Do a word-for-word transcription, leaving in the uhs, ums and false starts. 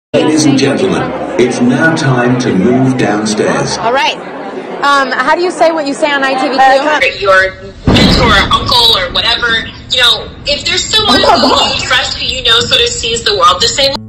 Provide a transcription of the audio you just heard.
Ladies and gentlemen, it's now time to move downstairs. All right. Um, how do you say what you say on I T V two? Uh, your mentor or uncle or whatever, you know, if there's someone who you trust, who you know sort of sees the world the same way.